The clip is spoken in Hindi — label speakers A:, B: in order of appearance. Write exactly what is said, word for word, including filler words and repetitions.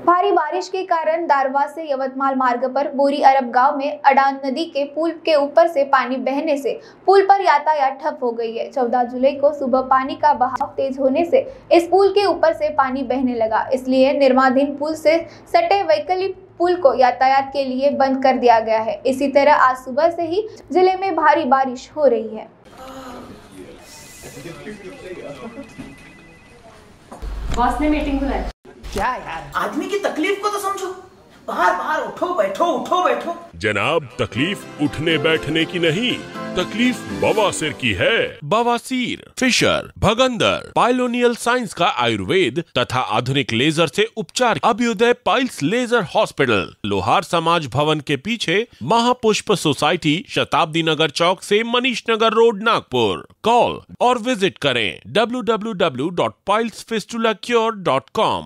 A: भारी बारिश के कारण दारवा से यवतमाल मार्ग पर बोरी अरब गांव में अडान नदी के पुल के ऊपर से पानी बहने से पुल पर यातायात ठप हो गई है। चौदह जुलाई को सुबह पानी का बहाव तेज होने से इस पुल के ऊपर से पानी बहने लगा, इसलिए निर्माणाधीन पुल से सटे वैकल्पिक पुल को यातायात के लिए बंद कर दिया गया है। इसी तरह आज सुबह से ही जिले में भारी बारिश हो रही है।
B: बॉस ने मीटिंग बुलाई।
C: क्या यार, आदमी की तकलीफ को तो समझो। बाहर बाहर उठो बैठो उठो बैठो।
D: जनाब, तकलीफ उठने बैठने की नहीं, तकलीफ बवासीर की है। बवासीर, फिशर, भगंदर, पाइलोनियल साइंस का आयुर्वेद तथा आधुनिक लेजर से उपचार। अभ्युदय पाइल्स लेजर हॉस्पिटल, लोहार समाज भवन के पीछे, महापुष्प सोसाइटी, शताब्दी नगर चौक से मनीष नगर रोड, नागपुर। कॉल और विजिट करें W W W dot piles fistula cure dot com.